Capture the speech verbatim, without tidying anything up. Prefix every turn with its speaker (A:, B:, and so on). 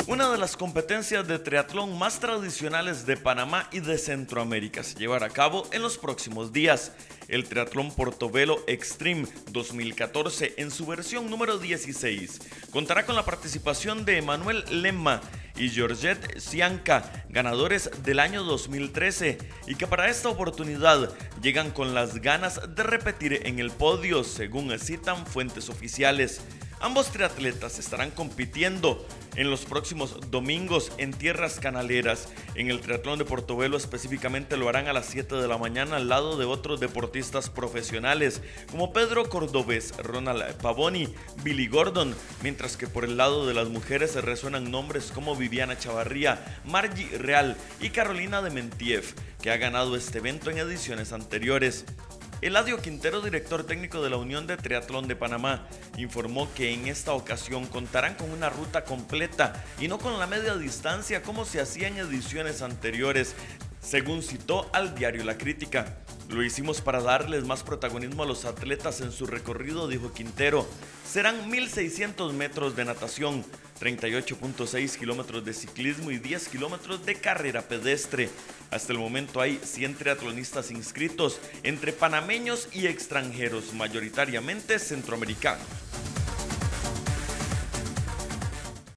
A: Una de las competencias de triatlón más tradicionales de Panamá y de Centroamérica se llevará a cabo en los próximos días. El Triatlón Portobelo Extreme dos mil catorce, en su versión número dieciséis, contará con la participación de Emanuel Lemma y Georgette Cianca, ganadores del año dos mil trece, y que para esta oportunidad llegan con las ganas de repetir en el podio, según citan fuentes oficiales. Ambos triatletas estarán compitiendo en los próximos domingos en tierras canaleras. En el triatlón de Portobelo específicamente lo harán a las siete de la mañana al lado de otros deportistas profesionales como Pedro Cordobés, Ronald Pavoni, Billy Gordon, mientras que por el lado de las mujeres se resuenan nombres como Viviana Chavarría, Margie Real y Carolina de Mentiev, que ha ganado este evento en ediciones anteriores. Eladio Quintero, director técnico de la Unión de Triatlón de Panamá, informó que en esta ocasión contarán con una ruta completa y no con la media distancia como se hacía en ediciones anteriores, según citó al diario La Crítica. Lo hicimos para darles más protagonismo a los atletas en su recorrido, dijo Quintero. Serán mil seiscientos metros de natación, treinta y ocho punto seis kilómetros de ciclismo y diez kilómetros de carrera pedestre. Hasta el momento hay cien triatlonistas inscritos, entre panameños y extranjeros, mayoritariamente centroamericanos.